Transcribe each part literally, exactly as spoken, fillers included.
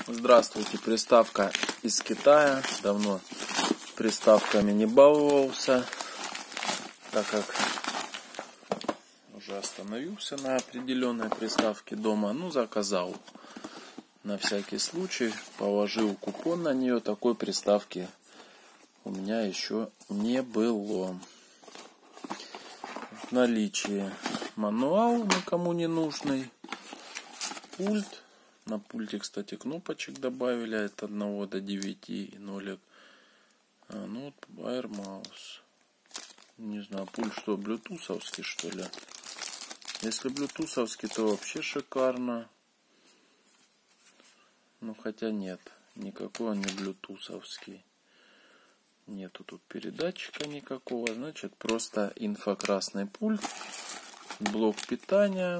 Здравствуйте, приставка из Китая. Давно приставками не баловался, так как уже остановился на определенной приставке дома. Ну, заказал на всякий случай, положил купон на нее. Такой приставки у меня еще не было. В наличии мануал никому не нужный, пульт. На пульте, кстати, кнопочек добавили от одного до девяти, нолик. А, ну, вот Air Mouse. Не знаю, пульт что, блютусовский, что ли? Если блютусовский, то вообще шикарно. Ну, хотя нет, никакой он не блютусовский. Нету тут передатчика никакого. Значит, просто инфракрасный пульт, блок питания,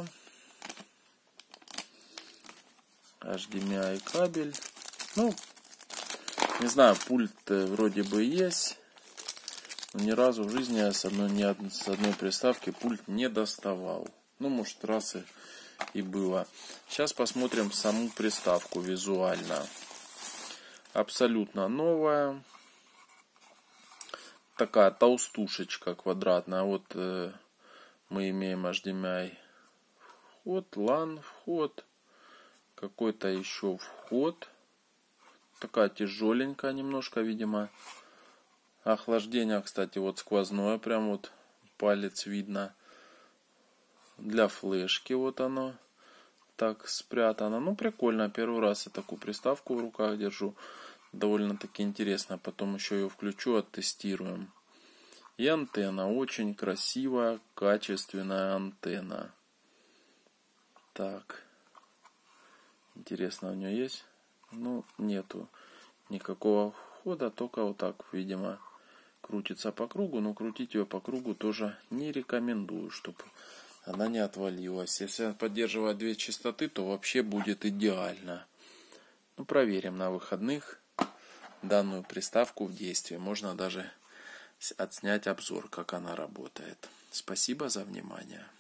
эйч ди эм ай кабель. Ну, не знаю, пульт вроде бы есть. Но ни разу в жизни я с одной, ни од... с одной приставки пульт не доставал. Ну, может, раз и, и было. Сейчас посмотрим саму приставку визуально. Абсолютно новая. Такая толстушечка квадратная. Вот э, мы имеем эйч ди эм ай вход, лан вход. Какой-то еще вход. Такая тяжеленькая немножко, видимо. Охлаждение, кстати, вот сквозное. Прям вот палец видно. Для флешки вот оно. Так спрятано. Ну, прикольно. Первый раз я такую приставку в руках держу. Довольно-таки интересно. Потом еще ее включу, оттестируем. И антенна. Очень красивая, качественная антенна. Так. Интересно, у нее есть? Ну, нету никакого входа, только вот так, видимо, крутится по кругу. Но крутить ее по кругу тоже не рекомендую, чтобы она не отвалилась. Если поддерживать две частоты, то вообще будет идеально. Ну, проверим на выходных данную приставку в действии. Можно даже отснять обзор, как она работает. Спасибо за внимание.